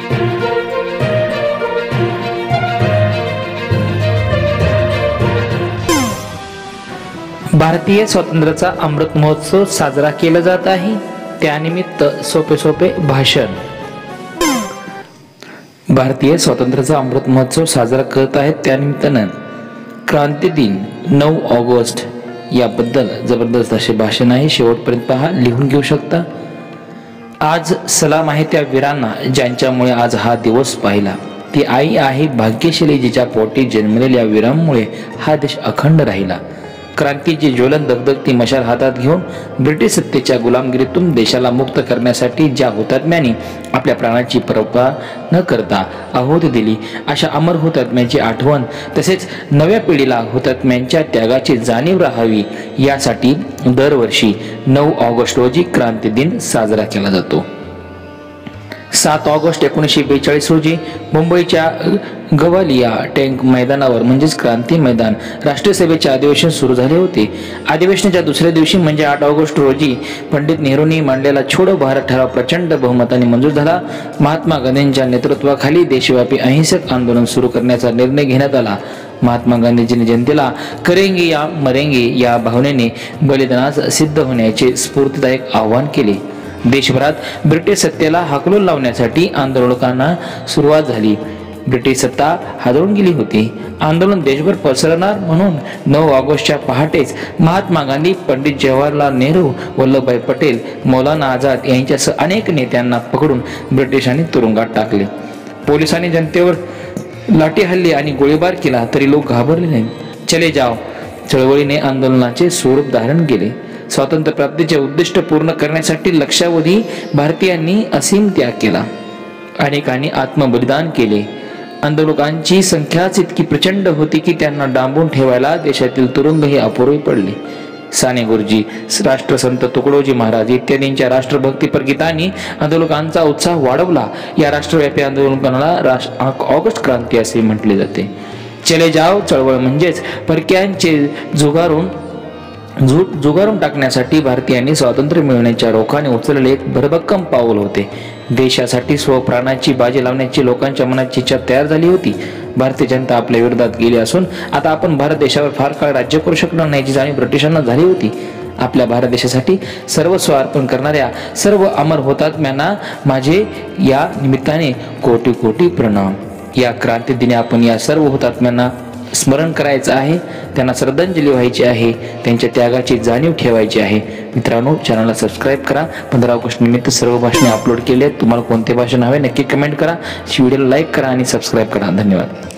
भारतीय स्वातंत्र्याचा अमृत महोत्सव साजरा केला जात आहे। त्यानिमित्त सोपे सोपे भाषण। भारतीय स्वातंत्र्याचा अमृत महोत्सव साजरा करत आहेत त्यानिमित्तानं क्रांती दिन 9 ऑगस्ट याबद्दल जबरदस्त असे भाषण आहे। शेवटपर्यंत पहा, लिहून घेऊ शकता। आज सलाम आहे त्या वीरांना ज्यांच्यामुळे आज हा दिवस पाहिला। ती आई आहे भाग्यशाली जिच्या पोटी जन्मलेल्या वीरांमुळे हा देश अखंड राहिला। क्रांतीची ज्वलन दगदगती मशाल हातात घेऊन ब्रिटिश सत्तेच्या गुलामगिरीतून देशाला मुक्त करण्यासाठी ज्या हुतात्म्यांनी आपल्या प्राणाची पर्वा न करता आहुती दिली, अशा अमर हुतात्म्यांची आठवण तसेच नव्या पिढीला हुतात्म्यांच्या त्यागाची जाणीव राहावी यासाठी दरवर्षी 9 ऑगस्ट रोजी क्रांती दिन साजरा केला जातो। 7 ऑगस्ट 1942 रोजी मुंबईच्या गवालिया टँक मैदानावर म्हणजेच क्रांती मैदान राष्ट्रीय सभेचे अधिवेशन सुरू झाले होते। अधिवेशनाच्या दुसऱ्या दिवशी म्हणजे 8 ऑगस्ट रोजी पंडित नेहरूंनी मांडलेला छोडो भारत ठराव प्रचंड बहुमताने मंजूर झाला। महात्मा गांधींच्या नेतृत्वाखाली देशव्यापी अहिंसक आंदोलन सुरू करण्याचा निर्णय घेण्यात आला। महात्मा गांधीजींनी जनतेला करेंगे या मरेंगे या भावनेने बलिदानास सिद्ध होण्याचे स्फूर्तिदायक आवाहन केले। देशभरात ब्रिटिश सत्तेला हाकलून लावण्यासाठी आंदोलकांना सुरुवात झाली। ब्रिटिश सत्ता हादरून गेली होती। आंदोलन देशभर पसरणार म्हणून 9 ऑगस्टच्या पहाटेच महात्मा गांधी, पंडित जवाहरलाल नेहरू, वल्लभभाई पटेल, मौलाना आझाद यांच्यासह अनेक नेत्यांना पकडून ब्रिटिशांनी तुरुंगात टाकले। पोलिसांनी जनतेवर लाठी हल्ले आणि गोळीबार केला तरी लोक घाबरले नाहीत। चले जाओ चळवळीने आंदोलनाचे स्वरूप धारण केले। स्वातंत्र्य प्राप्तीचे उद्दिष्ट पूर्ण करण्यासाठी लक्षावधी भारतीयांनी असीम त्याग केला। अनेकांनी आत्मबलिदान केले। आंदोलकांची संख्याच इतकी प्रचंड होती की त्यांना डांबून ठेवायला देशातील तुरुंगही अपुरे पडले। साने गुरुजी, राष्ट्रसंत तुकडोजी महाराज इत्यादींच्या राष्ट्रभक्तीपर गीतांनी आंदोलकांचा उत्साह वाढवला। या राष्ट्रव्यापी आंदोलनाला ऑगस्ट क्रांती असे म्हटले जाते। चले जाओ चळवळ म्हणजेच परक्यांचे जुगारून टाकण्यासाठी भारतीयांनी स्वातंत्र्य मिळवण्याच्या रोखाने उचललेले एक भरभक्कम पाऊल होते। देशासाठी स्वप्राणाची बाजी लावण्याची लोकांच्या मनाची इच्छा तयार झाली होती। भारतीय जनता आपल्या विरोधात गेली असून आता आपण भारत देशावर फार काळ राज्य करू शकणार नाही याची जाणीव ब्रिटिशांना झाली होती। आपल्या भारत देशासाठी सर्वस्व अर्पण करणाऱ्या सर्व अमर हुतात्म्यांना माझे या निमित्ताने कोटी कोटी प्रणाम। या क्रांती दिनी आपण या सर्व हुतात्म्यांना स्मरण करायचं आहे, त्यांना श्रद्धांजली व्हायची आहे, त्यांच्या त्यागाची जाणीव ठेवायची आहे। मित्रांनो, चॅनलला सबस्क्राईब करा। 15 ऑगस्ट निमित्त सर्व भाषणे अपलोड केली आहेत। तुम्हाला कोणते भाषण हवे नक्की कमेंट करा, व्हिडिओला लाईक करा आणि सबस्क्राईब करा। धन्यवाद।